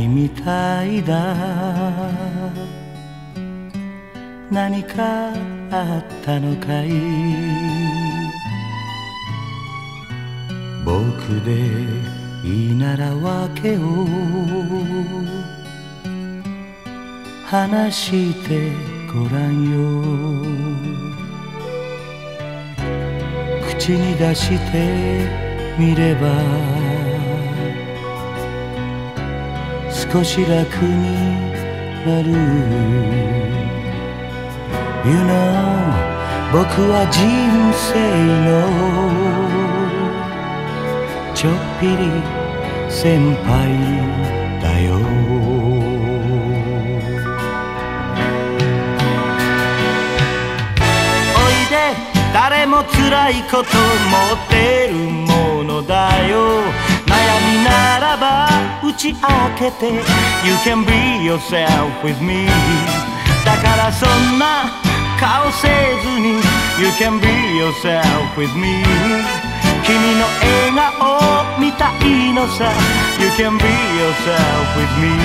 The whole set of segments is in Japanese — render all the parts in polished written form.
みたいだ。何かあったのかい。僕でいいなら訳を話してごらんよ。口に出してみれば少し楽になる。You know 僕は人生のちょっぴり先輩だよ。おいで、誰も辛いこと持ってるものだよ。悩みならば打ち明けて You can be yourself with me。 だからそんな顔せずに You can be yourself with me。 君の笑顔見たいのさ You can be yourself with me。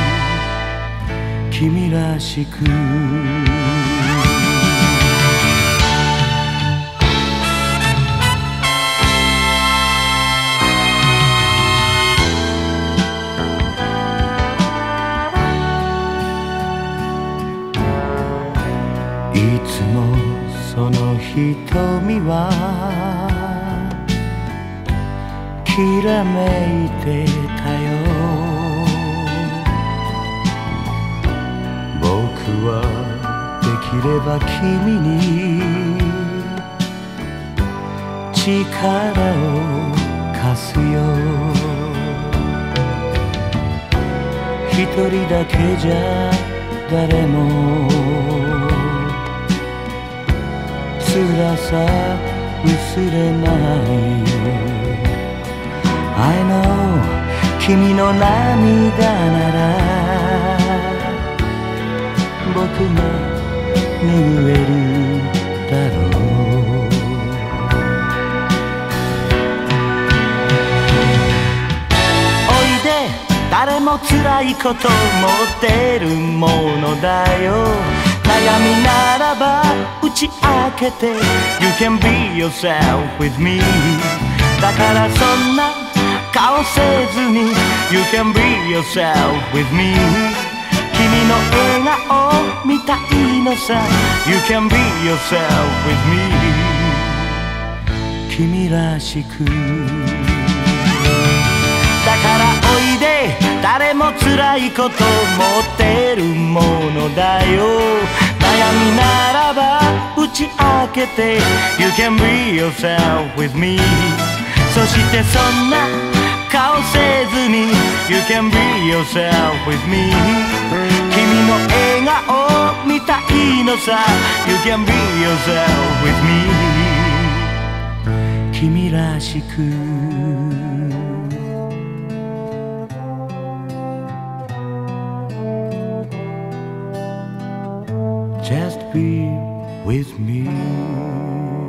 君らしくいつもその瞳はきらめいてたよ。僕はできれば君に力を貸すよ。一人だけじゃ誰も辛さ薄れない。I know 君の涙なら僕が拭えるだろう。おいで、誰も辛いこと持ってるものだよ。悩みならば打ち明けて You can be yourself with me。 だからそんな顔せずに You can be yourself with me。 君の笑顔見たいのさ You can be yourself with me。 君らしくだからおいで、誰も辛いこと持ってるものだよ。悩みならば打ち明けて You can be yourself with me。 そしてそんな顔せずに You can be yourself with me。 君の笑顔見たいのさ You can be yourself with me。 君らしくJust be with me。